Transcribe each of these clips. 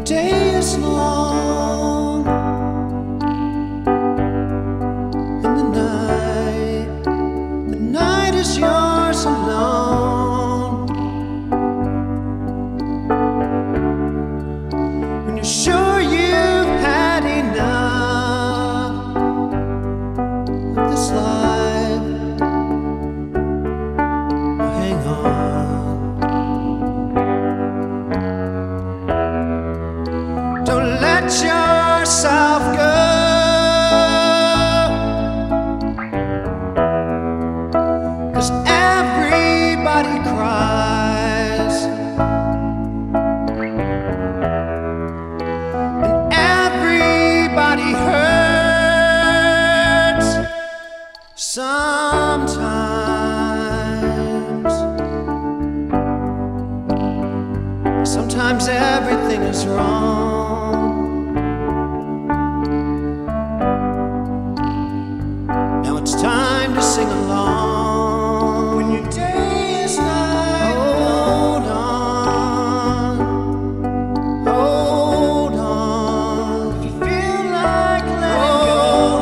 day is long and the night is yours alone. When you're sure you've had enough of this life, well, hang on. Don't let yourself go, 'cause everybody cries and everybody hurts sometimes. Sometimes everything is wrong. It's time to sing along. When your day is night, hold on, hold on. If you feel like letting go,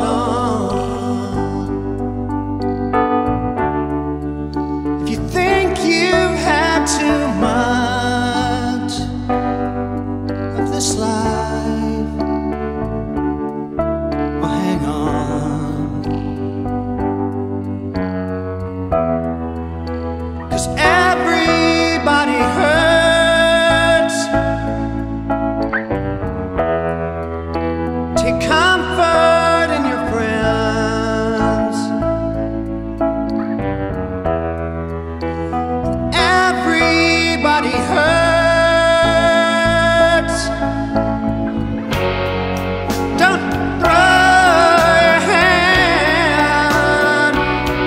if you think you've had too much of this life, well, hang on. 'Cause everybody hurts. Take comfort in your friends. Everybody hurts. Don't throw your hand.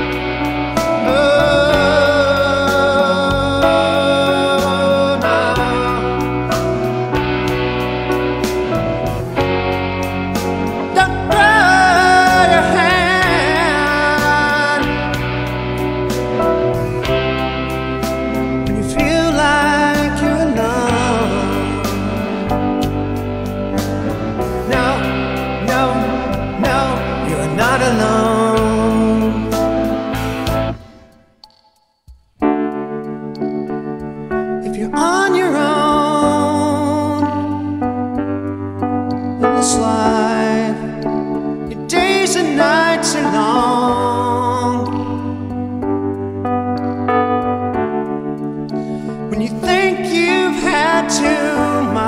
Not alone. If you're on your own in this life, your days and nights are long. When you think you've had too much,